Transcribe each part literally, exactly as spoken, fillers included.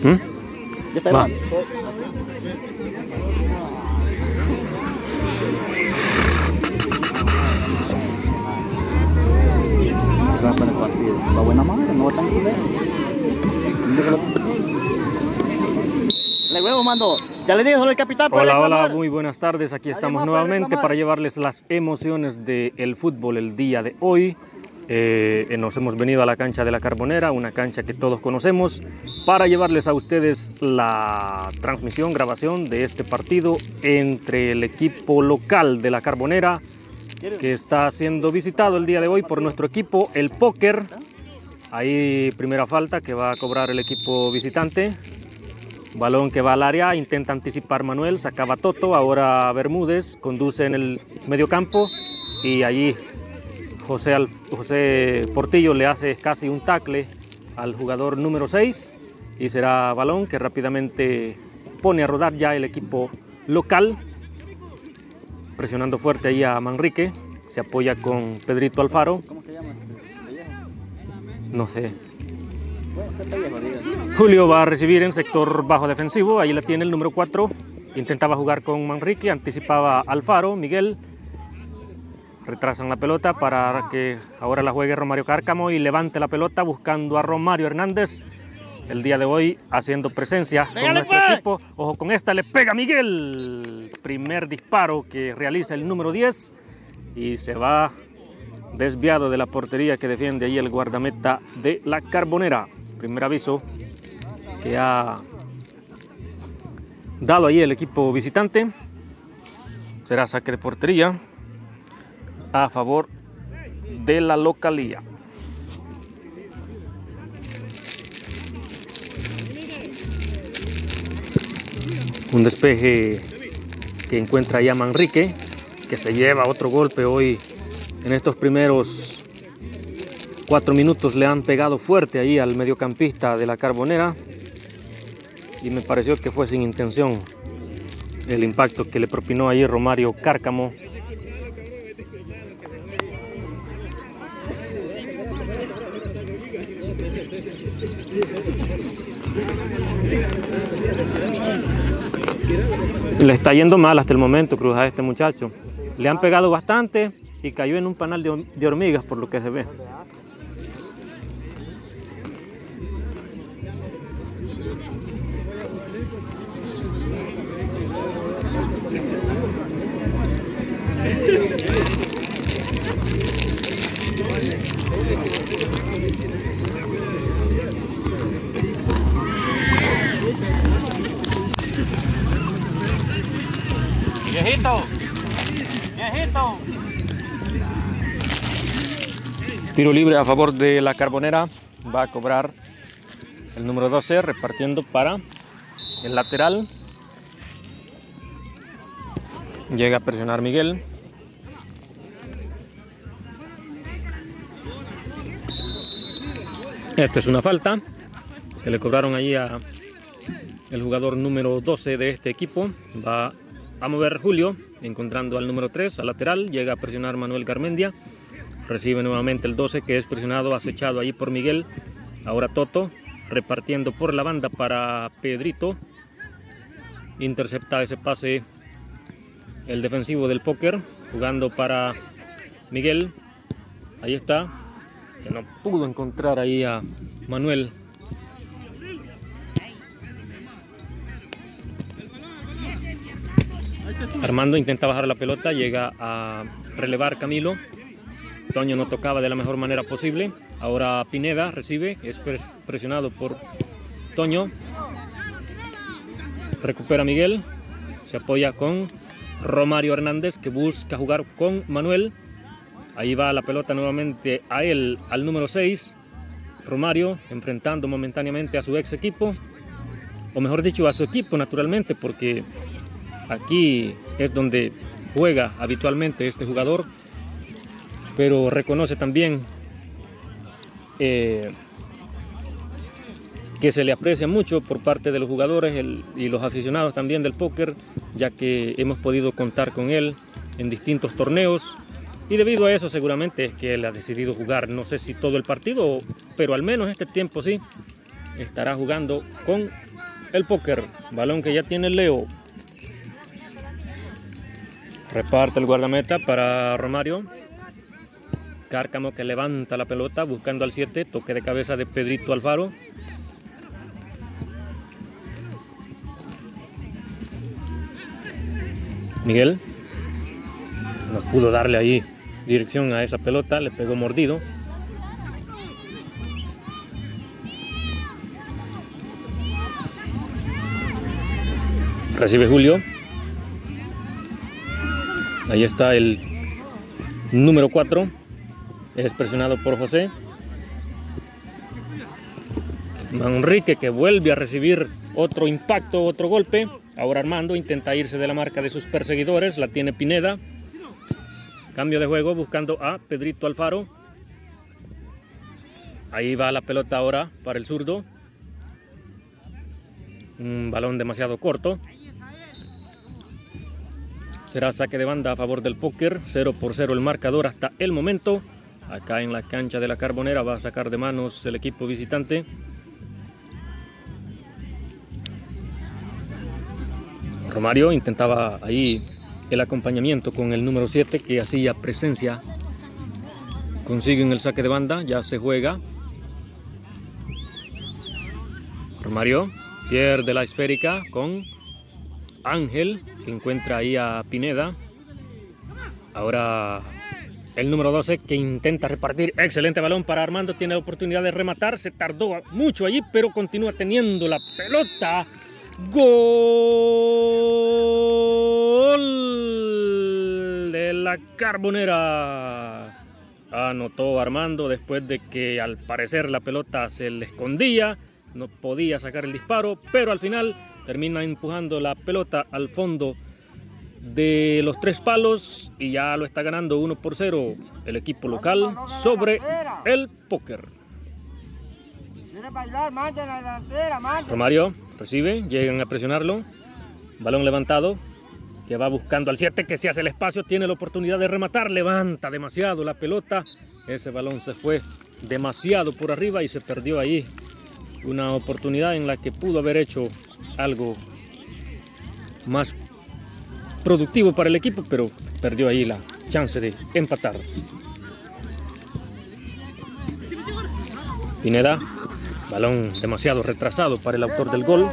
¿Mm? Ya está Va. grabando. Va para el partido. La buena madre, no va tan culero. Le huevo, mando. Ya le dije, solo el capitán puede Hola, reclamar. hola, muy buenas tardes. Aquí Nadie estamos más puede nuevamente reclamar. para llevarles las emociones del fútbol el día de hoy. Eh, nos hemos venido a la cancha de la Carbonera, una cancha que todos conocemos, para llevarles a ustedes la transmisión, grabación de este partido entre el equipo local de la Carbonera, que está siendo visitado el día de hoy por nuestro equipo, el Póker. Ahí primera falta que va a cobrar el equipo visitante. Balón que va al área, intenta anticipar Manuel, sacaba Toto, ahora Bermúdez conduce en el mediocampo y allí José, Al, José Portillo le hace casi un tackle al jugador número seis y será balón que rápidamente pone a rodar ya el equipo local, presionando fuerte ahí a Manrique, se apoya con Pedrito Alfaro. ¿Cómo se llama? No sé. Bueno, está viejo, diga. Julio va a recibir en sector bajo defensivo, ahí la tiene el número cuatro, intentaba jugar con Manrique, anticipaba Alfaro, Miguel, retrasan la pelota para que ahora la juegue Romario Cárcamo y levante la pelota buscando a Romario Hernández, el día de hoy haciendo presencia con nuestro equipo. Ojo con esta, le pega Miguel, primer disparo que realiza el número diez y se va desviado de la portería que defiende ahí el guardameta de la Carbonera. Primer aviso que ha dado ahí el equipo visitante. Será saque de portería a favor de la localía. Un despeje que encuentra ya Manrique, que se lleva otro golpe hoy. En estos primeros cuatro minutos le han pegado fuerte ahí al mediocampista de la Carbonera y me pareció que fue sin intención el impacto que le propinó ahí Romario Cárcamo. Le está yendo mal hasta el momento, Cruz, a este muchacho. Le han pegado bastante y cayó en un panal de, de hormigas por lo que se ve. Viejito, viejito. Tiro libre a favor de la Carbonera, va a cobrar el número doce, repartiendo para el lateral. Llega a presionar Miguel. Esta es una falta que le cobraron allí a el jugador número doce de este equipo. Va a mover Julio, encontrando al número tres, al lateral. Llega a presionar Manuel Garmendia. Recibe nuevamente el doce, que es presionado, acechado ahí por Miguel. Ahora Toto, repartiendo por la banda para Pedrito. Intercepta ese pase el defensivo del Póker, jugando para Miguel. Ahí está, que no pudo encontrar ahí a Manuel. Armando intenta bajar la pelota, llega a relevar Camilo. Toño no tocaba de la mejor manera posible. Ahora Pineda recibe, es presionado por Toño. Recupera Miguel, se apoya con Romario Hernández, que busca jugar con Manuel. Ahí va la pelota nuevamente a él, al número seis. Romario enfrentando momentáneamente a su ex equipo, o mejor dicho a su equipo naturalmente, porque aquí es donde juega habitualmente este jugador, pero reconoce también eh, que se le aprecia mucho por parte de los jugadores el, y los aficionados también del Póker, ya que hemos podido contar con él en distintos torneos, y debido a eso seguramente es que él ha decidido jugar, no sé si todo el partido, pero al menos este tiempo sí, estará jugando con el póker. Balón que ya tiene Leo. Reparte el guardameta para Romario. Cárcamo que levanta la pelota buscando al siete. Toque de cabeza de Pedrito Alfaro. Miguel no pudo darle ahí dirección a esa pelota, le pegó mordido. Recibe Julio. Ahí está el número cuatro. Es presionado por José. Manrique que vuelve a recibir otro impacto, otro golpe. Ahora Armando intenta irse de la marca de sus perseguidores. La tiene Pineda. Cambio de juego buscando a Pedrito Alfaro. Ahí va la pelota ahora para el zurdo. Un balón demasiado corto. Será saque de banda a favor del póker. cero por cero el marcador hasta el momento. Acá en la cancha de la Carbonera va a sacar de manos el equipo visitante. Romario intentaba ahí el acompañamiento con el número siete que hacía presencia. Consiguen el saque de banda, ya se juega. Romario pierde la esférica con Ángel, que encuentra ahí a Pineda. Ahora el número doce que intenta repartir. Excelente balón para Armando, tiene la oportunidad de rematar. Se tardó mucho allí, pero continúa teniendo la pelota. Gol de la Carbonera. Anotó Armando después de que al parecer la pelota se le escondía. No podía sacar el disparo, pero al final termina empujando la pelota al fondo de los tres palos y ya lo está ganando uno por cero el equipo local sobre el póker. Romario recibe, llegan a presionarlo. Balón levantado, que va buscando al siete, que se hace el espacio, tiene la oportunidad de rematar, levanta demasiado la pelota. Ese balón se fue demasiado por arriba y se perdió ahí una oportunidad en la que pudo haber hecho algo más productivo para el equipo, pero perdió ahí la chance de empatar. Pineda, balón demasiado retrasado para el autor del gol.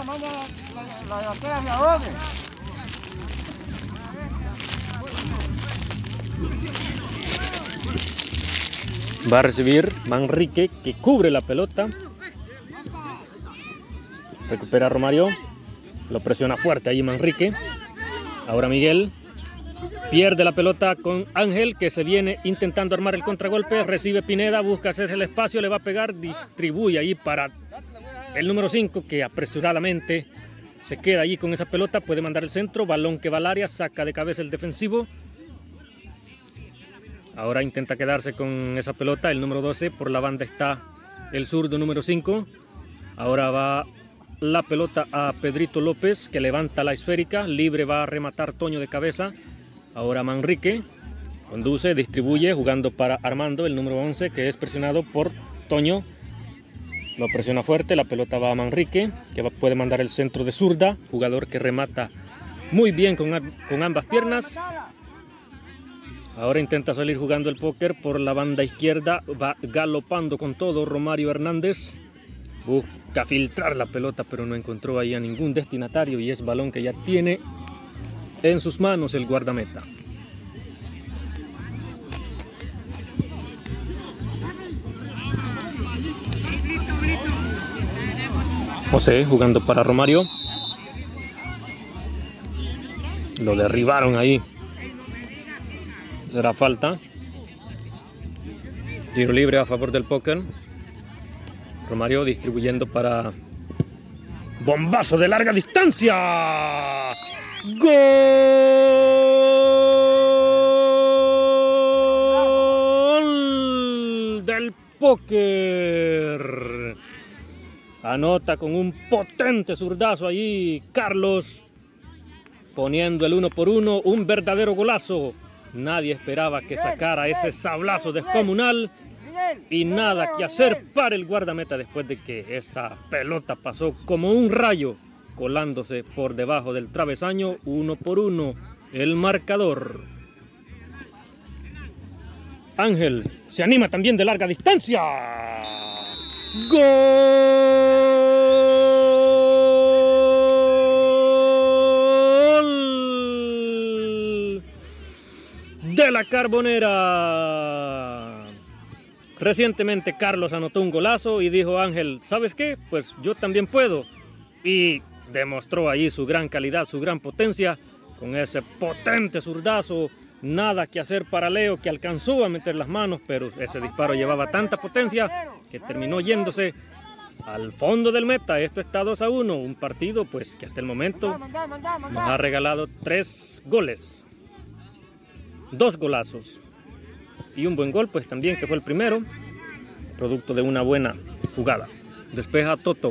Va a recibir Manrique, que cubre la pelota. Recupera Romario. Lo presiona fuerte ahí Manrique. Ahora Miguel. Pierde la pelota con Ángel, que se viene intentando armar el contragolpe. Recibe Pineda, busca hacerse el espacio, le va a pegar. Distribuye ahí para el número cinco, que apresuradamente se queda allí con esa pelota. Puede mandar el centro. Balón que va al área. Saca de cabeza el defensivo. Ahora intenta quedarse con esa pelota. El número doce. Por la banda está el zurdo número cinco. Ahora va la pelota a Pedrito López, que levanta la esférica. Libre va a rematar Toño de cabeza. Ahora Manrique conduce, distribuye, jugando para Armando, el número once, que es presionado por Toño. Lo presiona fuerte, la pelota va a Manrique, que va, puede mandar el centro de zurda. Jugador que remata muy bien con, con ambas piernas. Ahora intenta salir jugando el póker por la banda izquierda. Va galopando con todo Romario Hernández. Busca filtrar la pelota, pero no encontró ahí a ningún destinatario. Y es balón que ya tiene en sus manos el guardameta. José jugando para Romario. Lo derribaron ahí. Será falta. Tiro libre a favor del póker. Romario distribuyendo para bombazo de larga distancia. ¡Gol del póker! Anota con un potente zurdazo allí Carlos, poniendo el uno por uno, un verdadero golazo. Nadie esperaba que sacara ese sablazo descomunal y nada que hacer para el guardameta después de que esa pelota pasó como un rayo colándose por debajo del travesaño. Uno por uno el marcador. Ángel se anima también de larga distancia. ¡Gol! De la Carbonera. Recientemente Carlos anotó un golazo y dijo Ángel, ¿sabes qué? Pues yo también puedo. Y demostró ahí su gran calidad, su gran potencia, con ese potente zurdazo. Nada que hacer para Leo, que alcanzó a meter las manos, pero ese disparo llevaba tanta potencia que terminó yéndose al fondo del meta. Esto está dos a uno, un partido pues que hasta el momento nos ha regalado tres goles, dos golazos y un buen gol pues también, que fue el primero, producto de una buena jugada. Despeja Toto.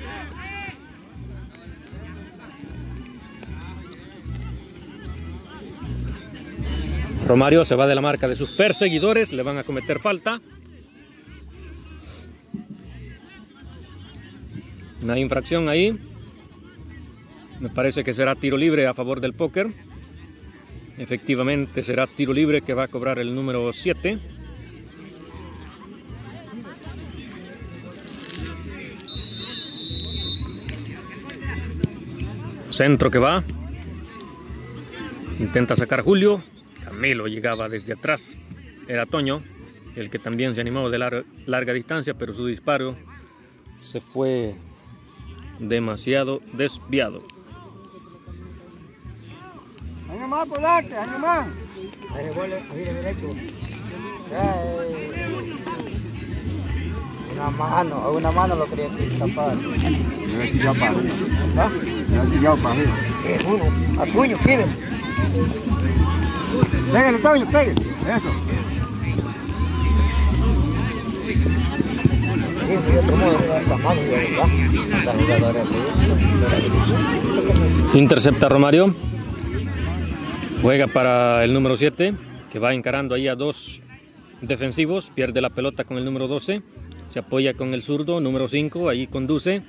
Romario se va de la marca de sus perseguidores, le van a cometer falta. Una infracción ahí. Me parece que será tiro libre a favor del Póquer. Efectivamente será tiro libre que va a cobrar el número siete. Centro que va. Intenta sacar Julio. Camilo llegaba desde atrás. Era Toño el que también se animó de lar larga distancia, pero su disparo se fue demasiado desviado. Año más por darte, año más. Ahí vuelve, ahí derecho. Una mano, una mano lo quería tapar. Me he tirado para arriba. ¿Ah? Me he tirado para arriba. Es uno, a puño, quiere. Pégale, Toño, pégale. Eso. Intercepta Romario. Juega para el número siete, que va encarando ahí a dos defensivos. Pierde la pelota con el número doce. Se apoya con el zurdo, número cinco. Ahí conduce.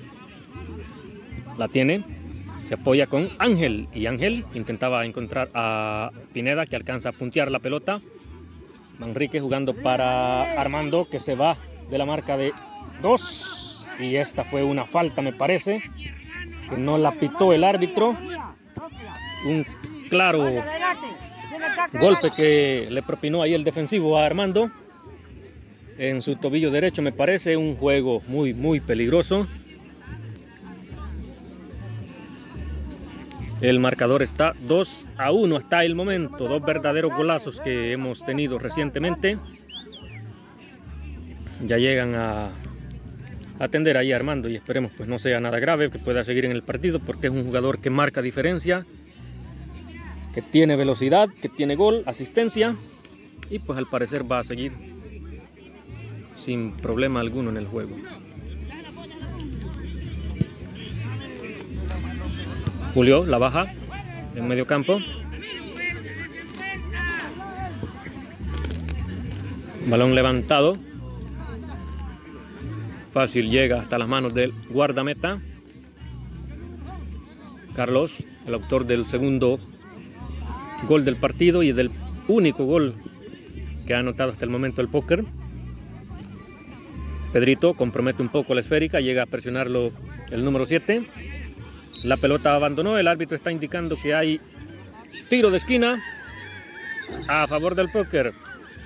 La tiene. Se apoya con Ángel. Y Ángel intentaba encontrar a Pineda, que alcanza a puntear la pelota. Manrique jugando para Armando, que se va de la marca de dos. Y esta fue una falta, me parece, que no la pitó el árbitro. Un claro golpe que le propinó ahí el defensivo a Armando en su tobillo derecho, me parece. Un juego muy, muy peligroso. El marcador está dos a uno hasta el momento. Dos verdaderos golazos que hemos tenido recientemente. Ya llegan a atender ahí a Armando y esperemos pues no sea nada grave, que pueda seguir en el partido, porque es un jugador que marca diferencia, que tiene velocidad, que tiene gol, asistencia, y pues al parecer va a seguir sin problema alguno en el juego. Julio la baja en medio campo. Balón levantado. Fácil llega hasta las manos del guardameta. Carlos, el autor del segundo gol del partido y del único gol que ha anotado hasta el momento el Póquer. Pedrito compromete un poco la esférica, llega a presionarlo el número siete. La pelota abandonó, el árbitro está indicando que hay tiro de esquina a favor del Póquer.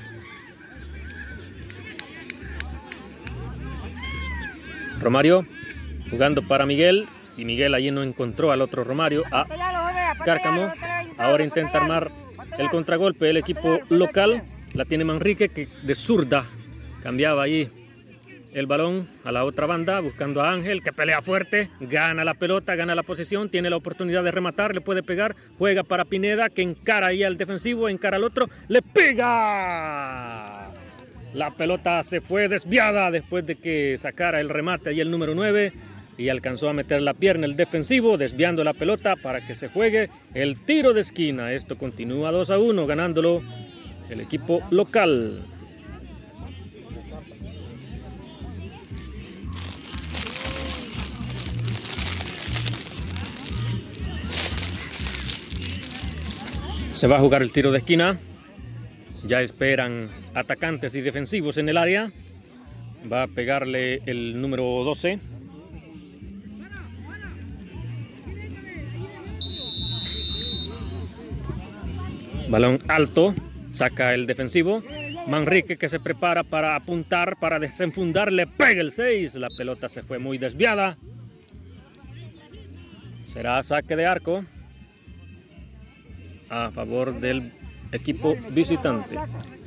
Romario jugando para Miguel, y Miguel allí no encontró al otro Romario, a Cárcamo. Ahora intenta armar el contragolpe el equipo local. La tiene Manrique, que de zurda cambiaba ahí el balón a la otra banda, buscando a Ángel, que pelea fuerte, gana la pelota, gana la posesión, tiene la oportunidad de rematar, le puede pegar, juega para Pineda, que encara ahí al defensivo, encara al otro, le pega. La pelota se fue desviada después de que sacara el remate ahí el número nueve y alcanzó a meter la pierna el defensivo, desviando la pelota para que se juegue el tiro de esquina. Esto continúa dos a uno, ganándolo el equipo local. Se va a jugar el tiro de esquina. Ya esperan atacantes y defensivos en el área. Va a pegarle el número doce. Balón alto. Saca el defensivo. Manrique, que se prepara para apuntar, para desenfundar. Le pega el seis. La pelota se fue muy desviada. Será saque de arco a favor del equipo visitante.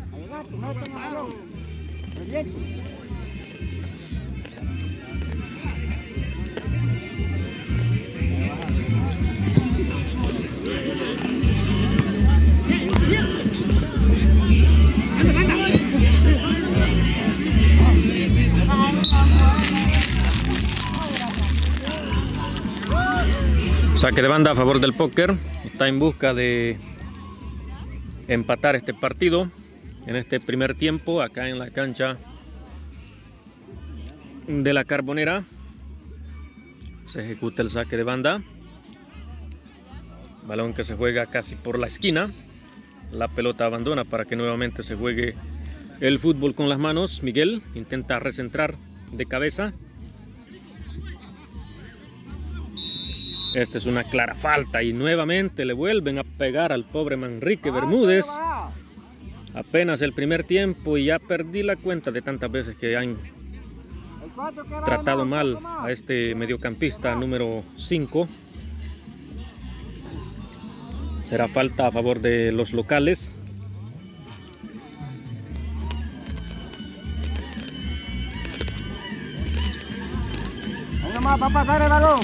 Saque de banda a favor del Póquer. Está en busca de empatar este partido en este primer tiempo acá en la cancha de la Carbonera. Se ejecuta el saque de banda. Balón que se juega casi por la esquina. La pelota abandona para que nuevamente se juegue el fútbol con las manos. Miguel intenta recentrar de cabeza. Esta es una clara falta y nuevamente le vuelven a pegar al pobre Manrique Bermúdez. Apenas el primer tiempo y ya perdí la cuenta de tantas veces que han tratado mal a este mediocampista número cinco. Será falta a favor de los locales. Ahí nomás va a pasar el balón.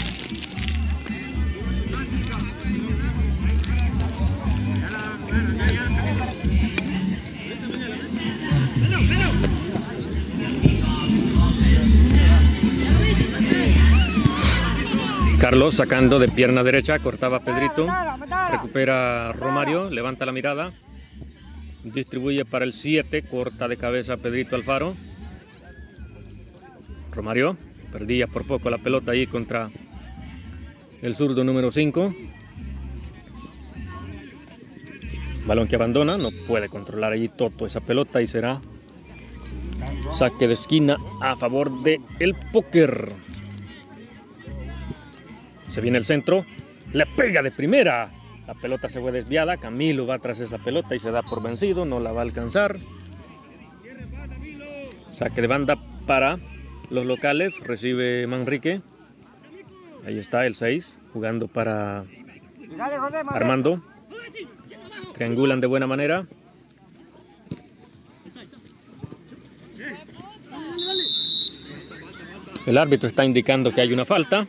Carlos sacando de pierna derecha, cortaba Pedrito, recupera Romario, levanta la mirada, distribuye para el siete, corta de cabeza Pedrito Alfaro. Romario perdía por poco la pelota ahí contra el zurdo número cinco. Balón que abandona, no puede controlar allí Toto esa pelota y será saque de esquina a favor de el Póquer. Se viene el centro, le pega de primera. La pelota se fue desviada, Camilo va tras esa pelota y se da por vencido, no la va a alcanzar. Saque de banda para los locales, recibe Manrique. Ahí está el seis, jugando para Armando. Triangulan de buena manera. El árbitro está indicando que hay una falta.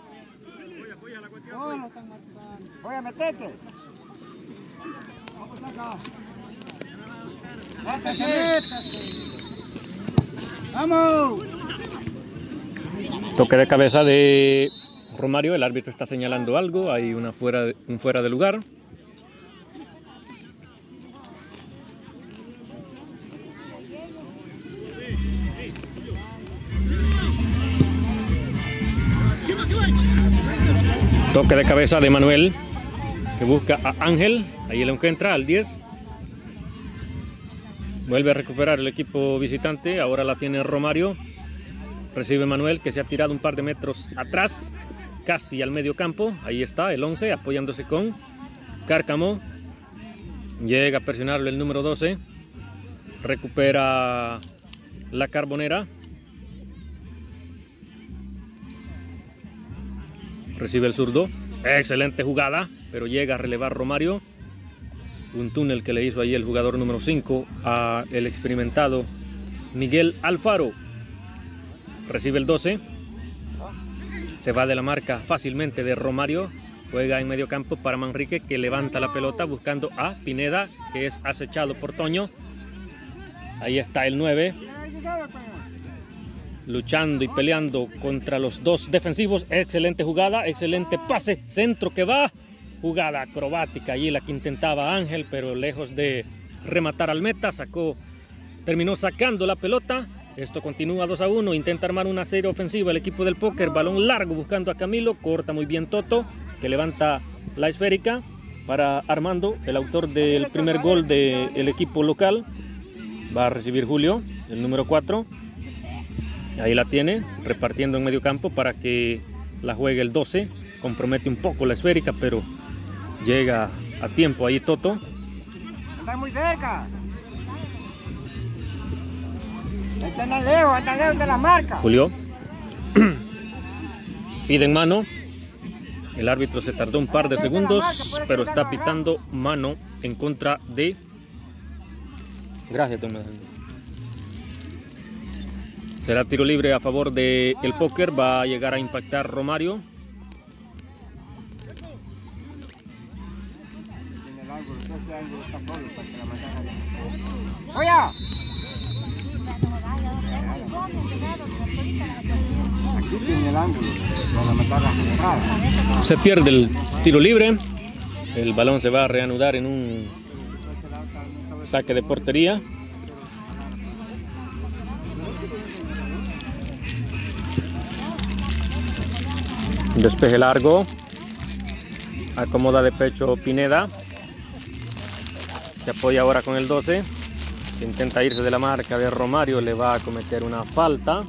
Voy a meterte. Vamos. Toque de cabeza de Romario. El árbitro está señalando algo. Hay una fuera, un fuera de lugar. Toque de cabeza de Manuel, que busca a Ángel, ahí lo encuentra al diez. Vuelve a recuperar el equipo visitante, ahora la tiene Romario. Recibe Manuel, que se ha tirado un par de metros atrás, casi al medio campo. Ahí está el once, apoyándose con Cárcamo. Llega a presionarlo el número doce. Recupera la Carbonera. Recibe el zurdo, excelente jugada, pero llega a relevar Romario. Un túnel que le hizo ahí el jugador número cinco a el experimentado Miguel Alfaro. Recibe el doce, se va de la marca fácilmente de Romario, juega en medio campo para Manrique, que levanta la pelota buscando a Pineda, que es acechado por Toño. Ahí está el nueve. Luchando y peleando contra los dos defensivos. Excelente jugada, excelente pase, centro que va, jugada acrobática allí la que intentaba Ángel, pero lejos de rematar al meta, sacó, terminó sacando la pelota. Esto continúa dos a uno, intenta armar una serie ofensiva el equipo del Póquer, balón largo buscando a Camilo, corta muy bien Toto, que levanta la esférica, para Armando, el autor del primer gol del equipo local. Va a recibir Julio, el número cuatro. Ahí la tiene, repartiendo en medio campo para que la juegue el doce. Compromete un poco la esférica, pero llega a tiempo ahí Toto. Está muy cerca. Está lejos, está lejos de la marca. Julio. Pide en mano. El árbitro se tardó un par de segundos, pero está pitando mano en contra de... Gracias, Tomás. Será tiro libre a favor del Póker. Va a llegar a impactar Romario. ¡Oye! Aquí tiene el ángulo para matar la entrada. Se pierde el tiro libre. El balón se va a reanudar en un saque de portería. Despeje largo. Acomoda de pecho Pineda. Se apoya ahora con el doce. Intenta irse de la marca de Romario. Le va a cometer una falta.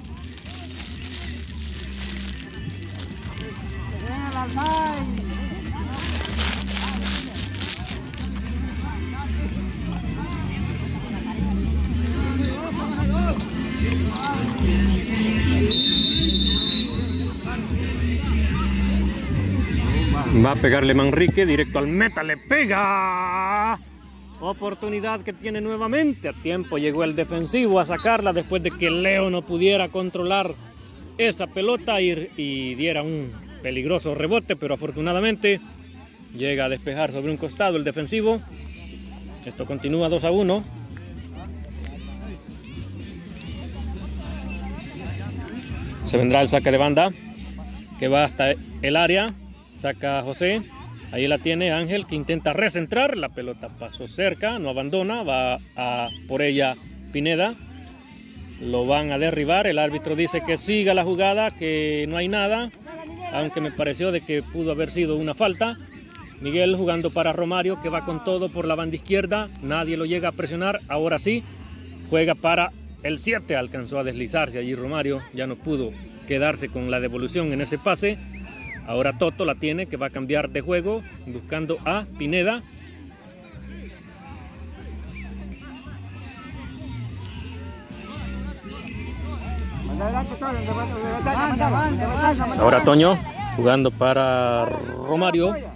Va a pegarle Manrique directo al meta, le pega. Oportunidad que tiene nuevamente. A tiempo llegó el defensivo a sacarla después de que Leo no pudiera controlar esa pelota y, y diera un peligroso rebote, pero afortunadamente llega a despejar sobre un costado el defensivo. Esto continúa dos a uno. Se vendrá el saque de banda que va hasta el área. Saca a José, ahí la tiene Ángel, que intenta recentrar, la pelota pasó cerca, no abandona, va a por ella Pineda, lo van a derribar, el árbitro dice que siga la jugada, que no hay nada, aunque me pareció de que pudo haber sido una falta. Miguel jugando para Romario, que va con todo por la banda izquierda, nadie lo llega a presionar, ahora sí, juega para el siete, alcanzó a deslizarse allí Romario, ya no pudo quedarse con la devolución en ese pase. Ahora Toto la tiene, que va a cambiar de juego, buscando a Pineda. Ahora Toño, jugando para Romario.